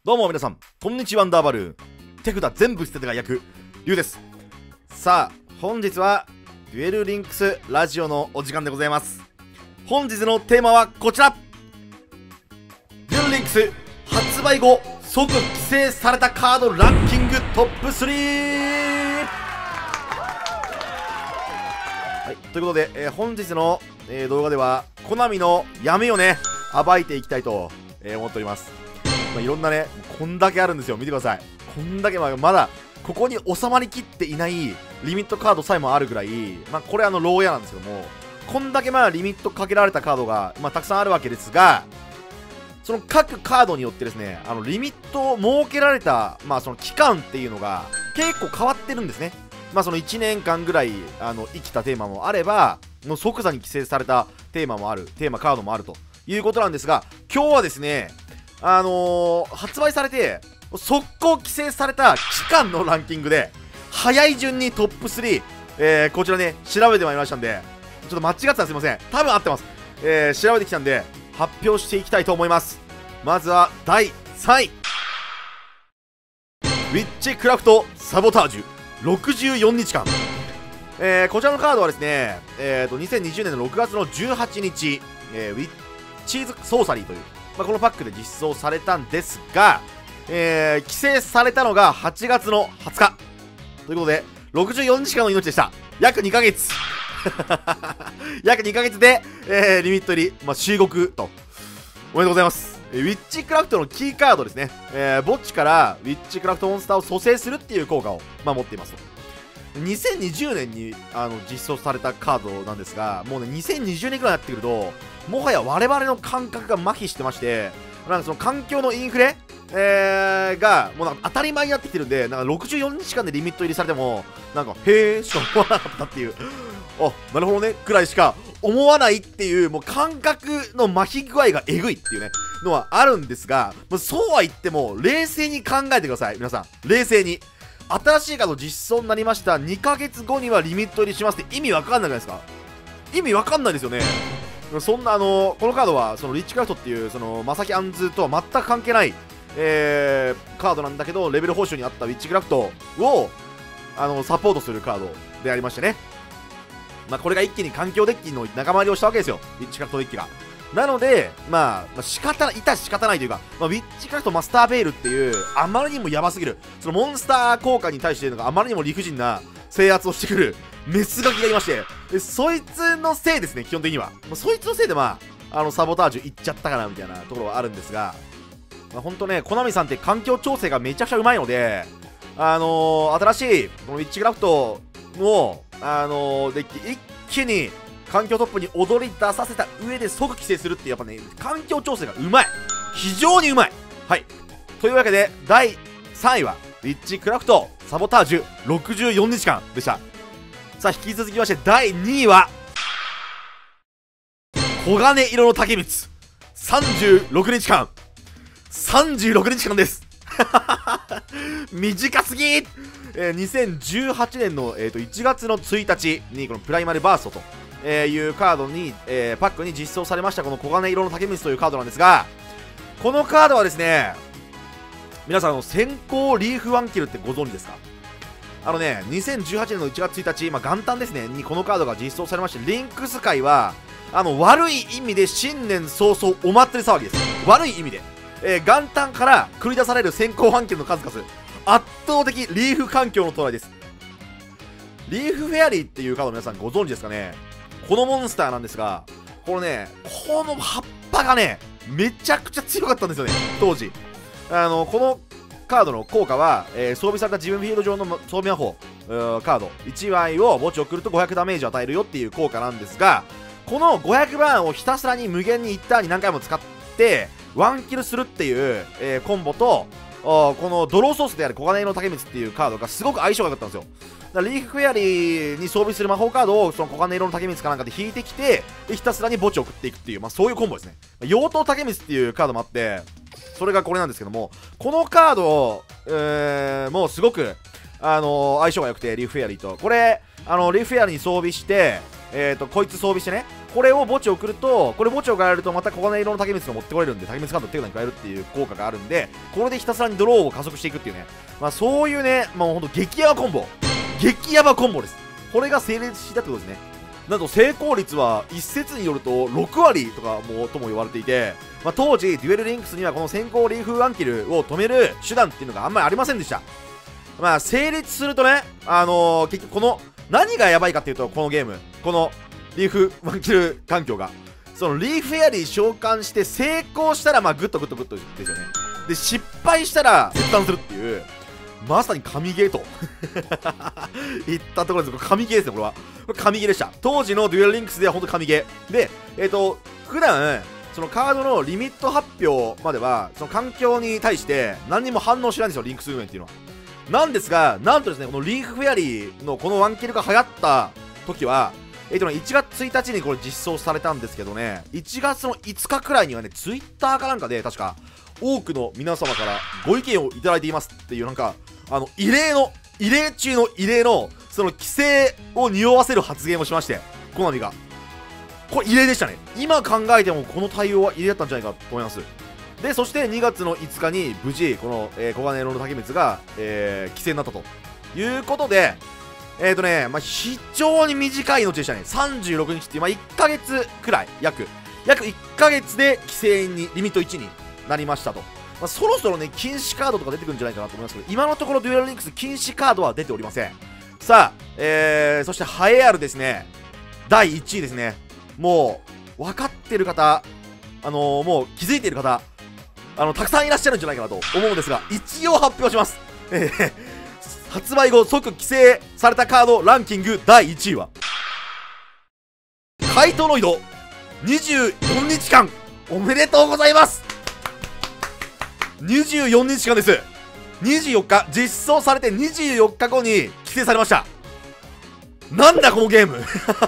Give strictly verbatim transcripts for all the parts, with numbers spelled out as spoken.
どうも皆さん、こんにちは。アンダーバルーン手札全部捨ててが役リュウです。さあ本日はデュエルリンクスラジオのお時間でございます。本日のテーマはこちら。デュエルリンクス発売後即規制されたカードランキングトップスリー。はい、ということで、えー、本日の、えー、動画ではコナミの闇をね暴いていきたいと、えー、思っております。まあ、いろんなね、こんだけあるんですよ。見てください。こんだけ、まあ、まだここに収まりきっていないリミットカードさえもあるぐらい、まあ、これあの牢屋なんですけども、こんだけまあリミットかけられたカードが、まあ、たくさんあるわけですが、その各カードによってですね、あのリミットを設けられた、まあ、その期間っていうのが結構変わってるんですね。まあ、そのいちねんかんぐらいあの生きたテーマもあれば、もう即座に規制されたテーマもある、テーマカードもあるということなんですが、今日はですね、あのー、発売されて速攻規制された期間のランキングで早い順にトップスリー、えー、こちらね調べてまいりましたんで、ちょっと間違ってたらすいません。多分合ってます。えー、調べてきたんで発表していきたいと思います。まずはだいさんい、ウィッチクラフトサボタージュろくじゅうよっかん。えー、こちらのカードはですね、えーとにせんにじゅうねんのろくがつのじゅうはちにち、えー、ウィッチーズソーサリーという、まあ、このパックで実装されたんですが、えー、規制されたのがはちがつのはつかということでろくじゅうよっかんの命でした。約にかげつ約にかげつで、えー、リミット入り、まあ、集合と。おめでとうございます。ウィッチクラフトのキーカードですね、えー、墓地からウィッチクラフトモンスターを蘇生するっていう効果を、まあ、持っていますと。にせんにじゅうねんにあの実装されたカードなんですが、もうねにせんにじゅうねんぐらいになってくるともはや我々の感覚が麻痺してまして、なんかその環境のインフレ、えー、がもうなんか当たり前になってきてるんで、なんかろくじゅうよっかんでリミット入りされてもなんかへーしか思わなかったっていうあ、なるほどねくらいしか思わないっていう、もう感覚の麻痺具合がえぐいっていうねのはあるんですが、そうは言っても冷静に考えてください。皆さん冷静に、新しいカード実装になりました、にかげつごにはリミット入りしますって意味わかんないじゃないですか。意味わかんないですよね。そんなあのこのカードはそのリッチクラフトっていうそのマサキアンズとは全く関係ない、えー、カードなんだけど、レベル報酬にあったウィッチクラフトをあのサポートするカードでありましてね、まあ、これが一気に環境デッキの仲間入りをしたわけですよ、ウィッチクラフトデッキが。なので、まあ、まあ、仕方ない、いた仕方ないというか、まあ、ウィッチクラフトマスターベールっていう、あまりにもやばすぎる、そのモンスター効果に対してのがあまりにも理不尽な制圧をしてくるメスガキがいまして、でそいつのせいですね、基本的には。まあ、そいつのせいで、まあ、あのサボタージュいっちゃったかなみたいなところはあるんですが、まあ、ほんとね、コナミさんって環境調整がめちゃくちゃうまいので、あのー、新しいこのウィッチクラフトを、あのー、デッキ、一気に環境トップに踊り出させた上で即規制するっていう、やっぱね環境調整がうまい、非常にうまい。はい、というわけでだいさんいはウィッチクラフトサボタージュろくじゅうよっかんでした。さあ引き続きましてだいにいは黄金色の竹光さんじゅうろくにちかんさんじゅうろくにちかんです短すぎー、えー、にせんじゅうはちねんの、えー、といちがつのついたちにこのプライマルバーストと、えー、いうカードに、えー、パックに実装されましたこの黄金色の竹光というカードなんですが、このカードはですね、皆さんあの先行リーフワンキルってご存知ですか？あのねにせんじゅうはちねんのいちがつついたち、まあ、元旦ですねにこのカードが実装されまして、リンクス界はあの悪い意味で新年早々お祭り騒ぎです。悪い意味で、えー、元旦から繰り出される先行ワンキルの数々、圧倒的リーフ環境のトライです。リーフフェアリーっていうカード皆さんご存知ですかね？このモンスターなんですが、このねこの葉っぱがねめちゃくちゃ強かったんですよね当時。あのこのカードの効果は、えー、装備された自分フィールド上の装備魔法カードいちまいを墓地を送るとごひゃくダメージを与えるよっていう効果なんですが、このごひゃくバーンをひたすらに無限にいちターンに何回も使ってワンキルするっていう、えー、コンボと、このドローソースである黄金色の竹光っていうカードがすごく相性が良かったんですよ。だからリーフフェアリーに装備する魔法カードをその黄金色の竹光かなんかで引いてきて、でひたすらに墓地を送っていくっていう、まあ、そういうコンボですね。妖刀竹光っていうカードもあって、それがこれなんですけども、このカード、えー、もうすごく、あのー、相性が良くて、リーフフェアリーとこれ、あのリーフフェアリーに装備して、えーとこいつ装備してね、 これを墓地を送ると、これ墓地を変えるとまた黄金色の竹光が持ってこれるんで、竹光カードを手札に変えるっていう効果があるんで、これでひたすらにドローを加速していくっていうね、まあそういうね、まあほんと激ヤバコンボ、激ヤバコンボです。これが成立したってことですね。なんと成功率は一説によるとろくわりとかもとも言われていて、まあ、当時デュエルリンクスにはこの先行リーフワンキルを止める手段っていうのがあんまりありませんでした。まあ成立するとね、あのー、結局この何がやばいかっていうと、このゲームこのリーフワンキル環境が、そのリーフエアリー召喚して成功したらまあグッとグッとグッとですよね。で失敗したら切断するっていう、まさに神ゲーと言ったところです。神ゲーですね、これは。これ神ゲーでした。当時のデュエルリンクスでは本当神ゲー。で、えっと、普段、そのカードのリミット発表までは、その環境に対して何にも反応しないんですよ、リンクス運営っていうのは。なんですが、なんとですね、このリーフフェアリーのこのワンキルが流行った時は、えっとね、いちがつついたちにこれ実装されたんですけどね、いちがつのいつかくらいにはね、ツイッターかなんかで、確か、多くの皆様からご意見をいただいていますっていう、なんか、あの、異例の、異例中の異例の、その規制を匂わせる発言をしまして、コナミが。これ異例でしたね。今考えてもこの対応は異例だったんじゃないかと思います。で、そしてにがつのいつかに無事、この、えー、黄金色の竹光が、えー、規制になったということで、えーとね、まあ、非常に短い命でしたね。さんじゅうろくにちっていう、まあ、いっかげつくらい、約、約いっかげつで規制に、リミットいちになりましたと。まあ、そろそろね、禁止カードとか出てくるんじゃないかなと思いますけど、今のところデュエルリンクス禁止カードは出ておりません。さあ、えー、そしてハエアルですね。だいいちいですね。もう、分かってる方、あのー、もう気づいている方、あの、たくさんいらっしゃるんじゃないかなと思うんですが、一応発表します。えー、発売後即規制されたカードランキングだいいちいは、カイトロイドにじゅうよっかかんおめでとうございます。にじゅうよっかかんです。にじゅうよっか、実装されてにじゅうよっかごに規制されました。なんだこのゲーム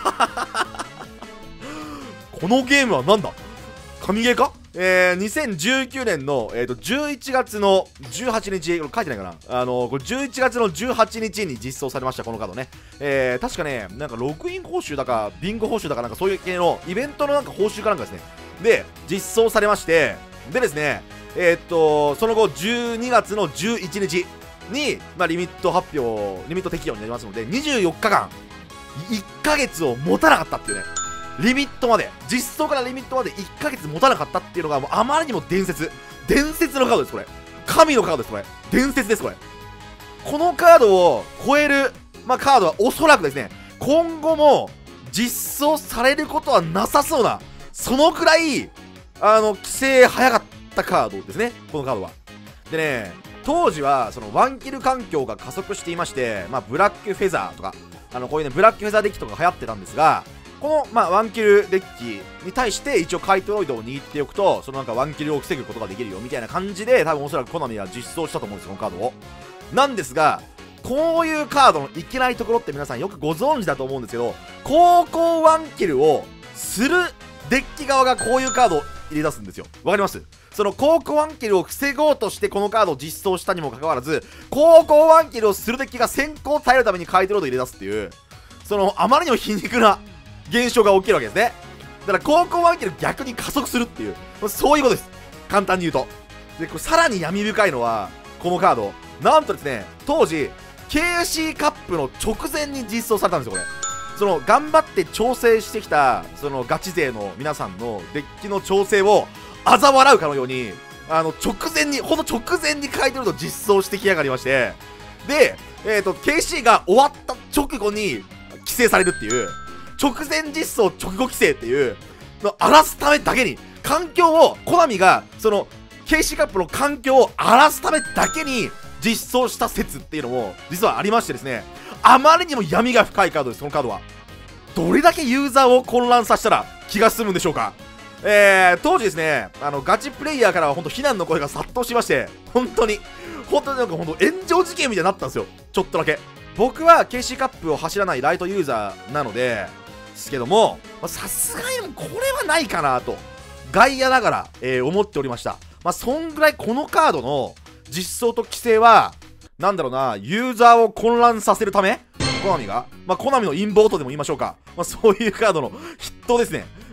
このゲームはなんだ、神ゲーか。えー、にせんじゅうきゅうねんの、えー、とじゅういちがつのじゅうはちにち、これ書いてないかな、あのー、これじゅういちがつのじゅうはちにちに実装されました、このカードね。えー、確かね、なんかログイン報酬だか、ビンゴ報酬だか、なんかそういう系のイベントのなんか報酬かなんかですね。で、実装されまして、でですね、えー、っと、その後、じゅうにがつのじゅういちにちに、まあ、リミット発表、リミット適用になりますので、にじゅうよっかかん、いっかげつを持たなかったっていうね。リミットまで、実装からリミットまでいっかげつ持たなかったっていうのが、もうあまりにも伝説。伝説のカードです、これ。神のカードです、これ。伝説です、これ。このカードを超える、まあ、カードはおそらくですね、今後も実装されることはなさそうな、そのくらい、あの、規制早かったカードですね、このカードは。でね、当時は、その、ワンキル環境が加速していまして、まあ、ブラックフェザーとか、あの、こういうね、ブラックフェザーデッキとか流行ってたんですが、この、まあ、ワンキルデッキに対して一応カイトロイドを握っておくと、そのなんかワンキルを防ぐことができるよみたいな感じで、多分おそらくコナミは実装したと思うんですよ、このカードを。なんですが、こういうカードのいけないところって皆さんよくご存知だと思うんですけど、高校ワンキルをするデッキ側がこういうカードを入れ出すんですよ。わかります？その高校ワンキルを防ごうとしてこのカードを実装したにもかかわらず、高校ワンキルをするデッキが先行耐えるためにカイトロイドを入れ出すっていう、そのあまりにも皮肉な現象が起きるわけですね。だから高校ワンキル逆に加速するっていう、そういうことです。簡単に言うと。で、これさらに闇深いのは、このカード、なんとですね、当時、ケーシー カップの直前に実装されたんですよ、これ。その、頑張って調整してきた、その、ガチ勢の皆さんのデッキの調整を、嘲笑うかのように、あの、直前に、ほんと直前に書いてると実装してきやがりまして、で、えっと、ケーシー が終わった直後に、規制されるっていう、直前実装直後規制っていうのを荒らすためだけに、環境をコナミがその ケーシー カップの環境を荒らすためだけに実装した説っていうのも実はありましてですね、あまりにも闇が深いカードです。このカードはどれだけユーザーを混乱させたら気が済むんでしょうか。えー、当時ですね、あのガチプレイヤーからは本当非難の声が殺到しまして、本当に本当になんか本当炎上事件みたいになったんですよ、ちょっとだけ。僕は ケーシー カップを走らないライトユーザーなのでですけども、さすがにこれはないかなと外野ながら、えー、思っておりました。まあそんぐらいこのカードの実装と規制はなんだろうな、ユーザーを混乱させるため、コナミが、まあコナミの陰謀とでも言いましょうか、まあそういうカードの筆頭ですね。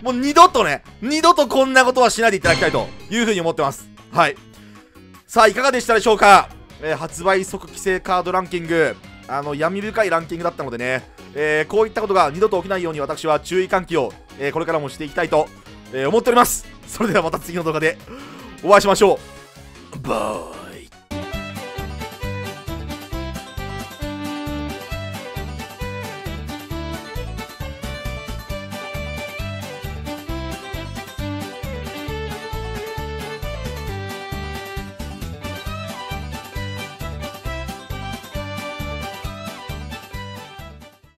もう二度とね、二度とこんなことはしないでいただきたいというふうに思ってます。はい。さあ、いかがでしたでしょうか。えー、発売即規制カードランキング、あの、闇深いランキングだったのでね、えー、こういったことが二度と起きないように私は注意喚起を、えー、これからもしていきたいと、えー、思っております。それではまた次の動画でお会いしましょう。バイ。